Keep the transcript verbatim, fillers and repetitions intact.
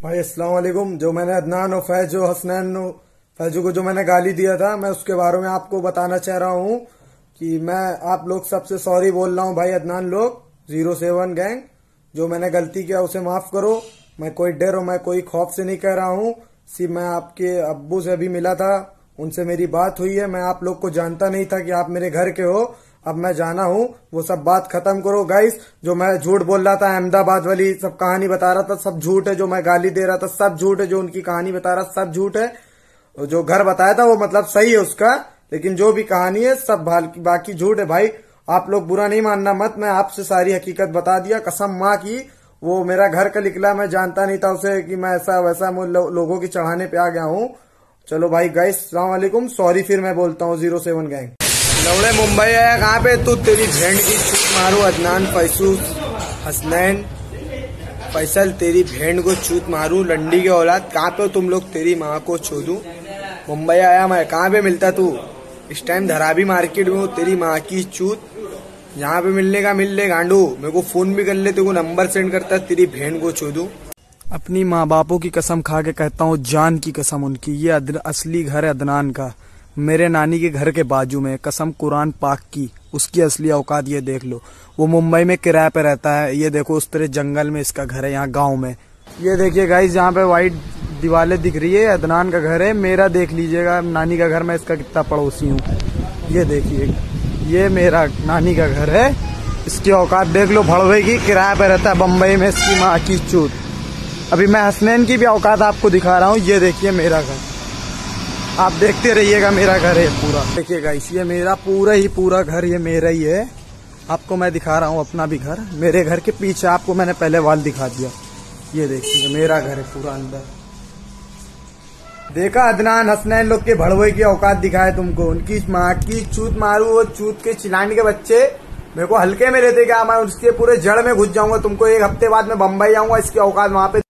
भाई अस्सलाम वालेकुम। जो मैंने अदनान और फैजो हसनैन फैजो को जो मैंने गाली दिया था, मैं उसके बारे में आपको बताना चाह रहा हूँ कि मैं आप लोग सबसे सॉरी बोल रहा हूँ। भाई अदनान लोग जीरो सेवन गैंग, जो मैंने गलती किया उसे माफ करो। मैं कोई डर और मैं कोई खौफ से नहीं कह रहा हूँ। सिर्फ मैं आपके अब्बू से अभी मिला था, उनसे मेरी बात हुई है। मैं आप लोग को जानता नहीं था कि आप मेरे घर के हो। अब मैं जाना हूँ, वो सब बात खत्म करो गाइस। जो मैं झूठ बोल रहा था, अहमदाबाद वाली सब कहानी बता रहा था, सब झूठ है। जो मैं गाली दे रहा था सब झूठ है। जो उनकी कहानी बता रहा सब झूठ है। जो घर बताया था वो मतलब सही है उसका, लेकिन जो भी कहानी है सब बाकी झूठ है। भाई आप लोग बुरा नहीं मानना मत, मैं आपसे सारी हकीकत बता दिया। कसम माँ की, वो मेरा घर का निकला, मैं जानता नहीं था उसे कि मैं ऐसा वैसा लो, लोगों की चढ़ाने पे आ गया हूँ। चलो भाई गाइस, अस्सलाम वालेकुम। सॉरी फिर मैं बोलता हूँ। जीरो सेवन गैंग लौड़े मुंबई आया कहाँ पे तू? तेरी भेड़ की चूत मारू। अदनान, फैसूस, हसनैन, फैसल, तेरी भेड़ को चूत मारू। लंडी के औलाद कहाँ पे हो तुम लोग? तेरी माँ को छोड़ू। मुंबई आया मैं, कहाँ पे मिलता तू? इस टाइम धरावी मार्केट में हूँ। तेरी माँ की चूत, यहाँ पे मिलने का मिल ले गांडू। मेरे को फोन भी कर ले, तेरे को नंबर सेंड करता। तेरी भेड़ को छोड़ू। अपनी माँ बापों की कसम खा के कहता हूँ, जान की कसम उनकी, ये असली घर है अदनान का, मेरे नानी के घर के बाजू में। कसम कुरान पाक की, उसकी असली औकात ये देख लो। वो मुंबई में किराए पे रहता है। ये देखो उस तरह जंगल में इसका घर है, यहाँ गांव में। ये देखिए गाइस, यहाँ पे व्हाइट दीवारें दिख रही है, अदनान का घर है। मेरा देख लीजिएगा नानी का घर, मैं इसका कितना पड़ोसी हूँ। ये देखिए, ये मेरा नानी का घर है। इसकी औकात देख लो, भड़वे की, किराए पे रहता है बम्बई में। इसकी माँ की चूत। अभी मैं हसनैन की भी औकात आपको दिखा रहा हूँ। ये देखिए मेरा घर, आप देखते रहिएगा। मेरा घर है पूरा, देखिए गाइस, ये मेरा पूरा ही पूरा घर, ये मेरा ही है। आपको मैं दिखा रहा हूँ अपना भी घर। मेरे घर के पीछे आपको मैंने पहले वाल दिखा दिया। ये देखिए मेरा घर है पूरा अंदर। देखा अदनान हसनैन लोग के भड़वे की औकात दिखाए तुमको। उनकी माँ की चूत मारू। वो चूत के चिलाने के बच्चे मेरे को हल्के में लेते क्या? मैं उसके पूरे जड़ में घुस जाऊंगा। तुमको एक हफ्ते बाद मैं बम्बई आऊंगा, इसकी औकात वहां पे